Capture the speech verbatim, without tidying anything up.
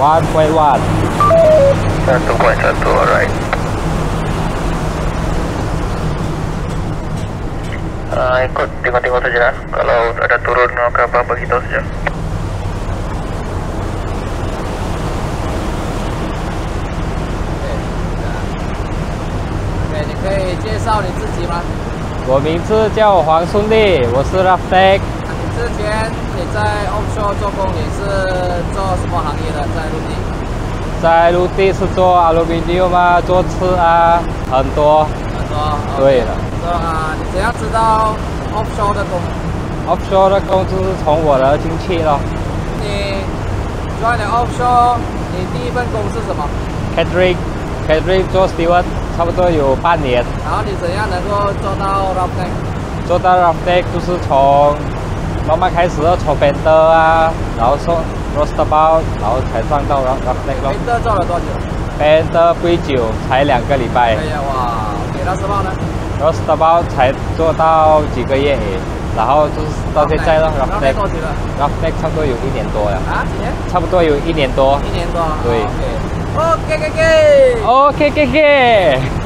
one point one. Satu point satu, alright. Uh, ikut tengok-tengok saja. Kalau ada turun ke apa beritahu saja. OK，你可以介绍你自己吗？ 我名字叫黄顺利，我是 Roughneck。 你之前你在 offshore 做工，你是做什么行业的？在陆地？ 在陆地是做 aluminium 啊，做刺啊，很多。 很多。 对了。 说啊，你怎样知道 offshore 的工 ？offshore 的工就是从我的进去咯。 你 join 了 offshore， 你第一份工是什么 ？catering，catering 做 steward， 差不多有半年。 然后你怎样能够做到 roughneck？ 做到 roughneck 就是从慢慢开始从 bender 啊，然后做 roastabout， 然后才上到 roughneck 咯。 bender 做了多久 ？bender 不久，才两个礼拜。 哎呀哇！给到什么呢？ roastabout 才做到几个月，然后就是到现在了。 roughneck 多久了 ？roughneck 差不多有一年多了。 啊？几年？ 差不多有一年多。 一年多。 对。 OK，OK，OK。 OK，OK，OK。